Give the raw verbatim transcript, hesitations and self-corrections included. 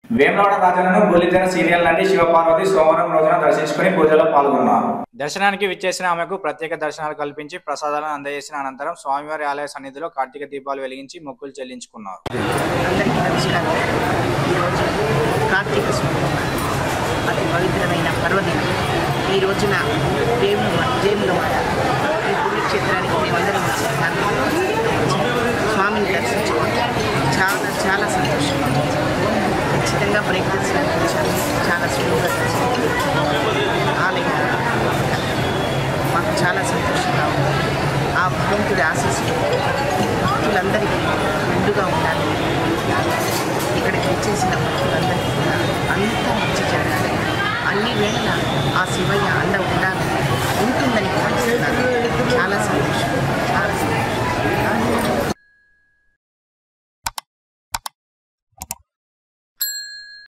వేములవాడ రాజన్నను బుల్లితెర సీరియల్ నుండి శివపార్వతి సోమవారం రోజున దర్శించుకుని పూజలో పాల్గొన్నారు. దర్శనానికి విచ్చేసిన ఆమెకు ప్రత్యేక దర్శనాలు కల్పించి ప్రసాదాలను అందజేసిన అనంతరం స్వామివారి ఆలయ సన్నిధిలో కార్తీక దీపాలు వెలిగించి మొక్కులు చెల్లించుకున్నారు. అందరికీ నమస్కారం. ఈరోజు కార్తీక సోమవారం అతి పవిత్రమైన పర్వదినం. ఈ రోజున వేములవాడ వేములవాడ ఈ పుణ్యక్షేత్రానికి మేమందరం వచ్చాము. స్వామిని దర్శించుకోవాలి. చాలా చాలా సంతోషంగా ఖచ్చితంగా బ్రేక్ దర్శనానికి వచ్చాము. చాలా సులువుగా ఆలయం మాకు చాలా సంతోషంగా ఉంది. ఆ భగవంతుడి ఆశీస్సులు భక్తులందరికీ ముందుగా ఉండాలి. ఇక్కడికి వచ్చేసిన భక్తులందరూ